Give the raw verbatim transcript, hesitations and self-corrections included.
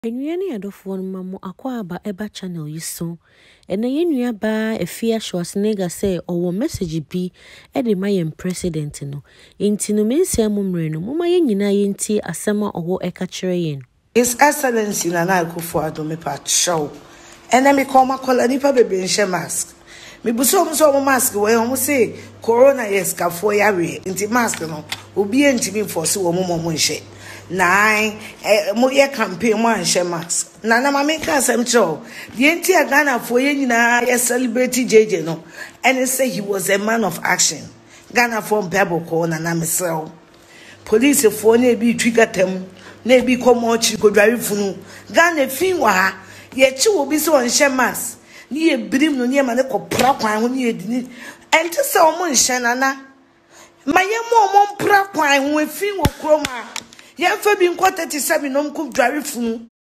Enuane adofo no mamo akwaba eba channel yi so. Ena yenua ba Afia Schwarzenegger say owo message bi e de mayem president no. Enti no mensia mumre no moma ye nyina yenti asema owo eka kire yen. His Excellency Nana Akufo Addo me pa show. Ena me koma kola nipa bebe nche mask. Me buso mo so mo mask we o mo say corona yes ka fo ya we. Enti mask no obi enti mi force wo mo mo nche. Nine, eh, mo ye campaign mo anhye mask. Na na ma me ka asem cho. The enti Ghana fo ye nyina ye celebrate J J no. And say he was a man of action. Ghana fo mpebo ko na na mesel. Police fo na bi twigatam, na bi komo chi kodware funu. Ghana fin wa ha. Ye chi wo bi so anhye mask. Ni ye brim no ni ma ne kopra kwan ho ni edini. Enti se o mo anhye na na. Ma ye mo mo mpra kwan ho afin wo kroma. Yemfa bi nko thirty-seven no mku dware funu.